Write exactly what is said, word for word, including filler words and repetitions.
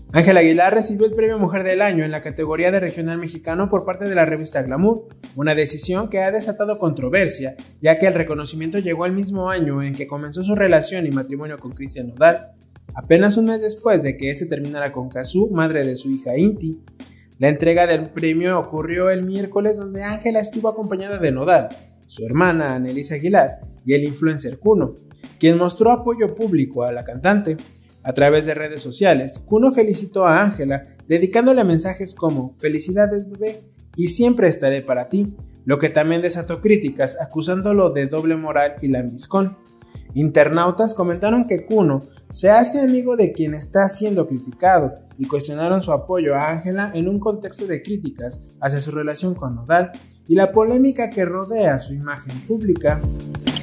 Ángela Aguilar recibió el premio Mujer del Año en la categoría de regional mexicano por parte de la revista Glamour, una decisión que ha desatado controversia, ya que el reconocimiento llegó al mismo año en que comenzó su relación y matrimonio con Christian Nodal, apenas un mes después de que este terminara con Casó, madre de su hija Inti. La entrega del premio ocurrió el miércoles, donde Ángela estuvo acompañada de Nodal, su hermana Ángela Aguilar y el influencer Kunno, quien mostró apoyo público a la cantante. A través de redes sociales, Kunno felicitó a Ángela, dedicándole mensajes como "Felicidades bebé" y "Siempre estaré para ti", lo que también desató críticas, acusándolo de doble moral y lambiscón. Internautas comentaron que Kunno se hace amigo de quien está siendo criticado y cuestionaron su apoyo a Ángela en un contexto de críticas hacia su relación con Nodal y la polémica que rodea su imagen pública.